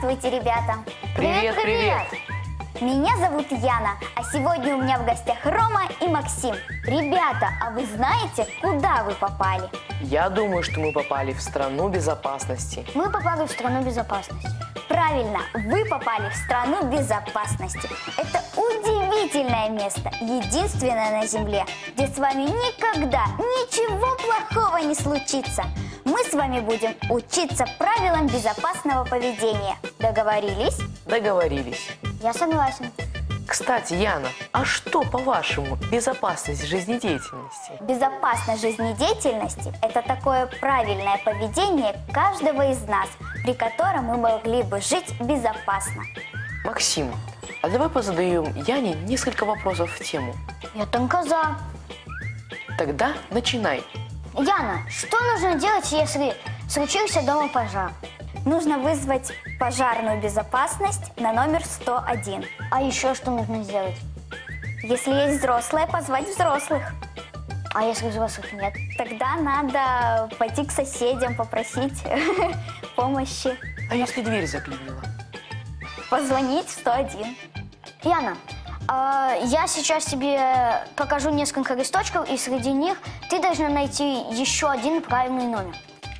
Здравствуйте, ребята! Привет, привет! Меня зовут Яна, а сегодня у меня в гостях Рома и Максим. Ребята, а вы знаете, куда вы попали? Я думаю, что мы попали в страну безопасности. Мы попали в страну безопасности. Правильно, вы попали в страну безопасности. Это удивительное место, единственное на Земле, где с вами никогда ничего плохого не случится. Мы с вами будем учиться правилам безопасного поведения. Договорились? Договорились. Я согласен. Кстати, Яна, а что, по-вашему, безопасность жизнедеятельности? Безопасность жизнедеятельности – это такое правильное поведение каждого из нас, при котором мы могли бы жить безопасно. Максим, а давай позадаем Яне несколько вопросов в тему. Я только за. Тогда начинай. Яна, что нужно делать, если случился дома пожар? Нужно вызвать пожарную безопасность на номер 101. А еще что нужно сделать? Если есть взрослые, позвать взрослых. А если взрослых нет? Тогда надо пойти к соседям, попросить помощи. А если дверь заклинила? Позвонить в 101. Яна, я сейчас тебе покажу несколько листочков, и среди них ты должна найти еще один правильный номер.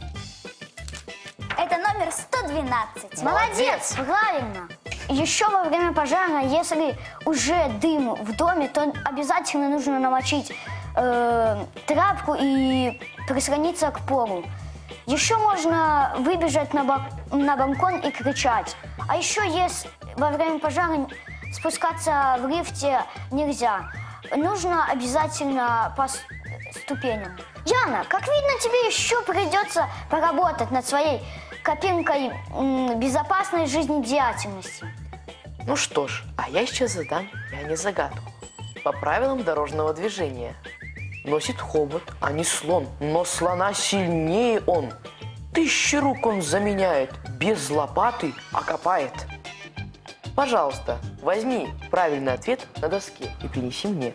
Это номер 112. Молодец! Правильно! Еще во время пожара, если уже дым в доме, то обязательно нужно намочить тряпку и прислониться к полу. Еще можно выбежать на балкон и кричать. А еще если во время пожара спускаться в лифте нельзя. Нужно обязательно по ступеням. Яна, как видно, тебе еще придется поработать над своей копилкой безопасной жизнедеятельности. Ну что ж, а я сейчас задам Яне загадку. По правилам дорожного движения. Носит хобот, а не слон, но слона сильнее он. 1000 рук он заменяет, без лопаты окопает. Пожалуйста, возьми правильный ответ на доске и принеси мне.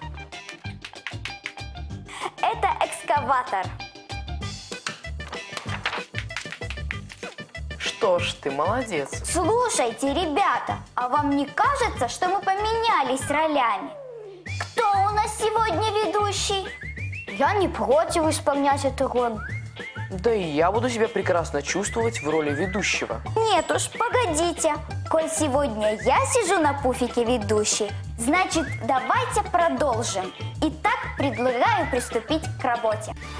Это экскаватор. Что ж, ты молодец. Слушайте, ребята, а вам не кажется, что мы поменялись ролями? Кто у нас сегодня ведущий? Я не против исполнять эту роль. Да и я буду себя прекрасно чувствовать в роли ведущего. Нет уж, погодите. Коль сегодня я сижу на пуфике ведущей, значит, давайте продолжим. Итак, предлагаю приступить к работе.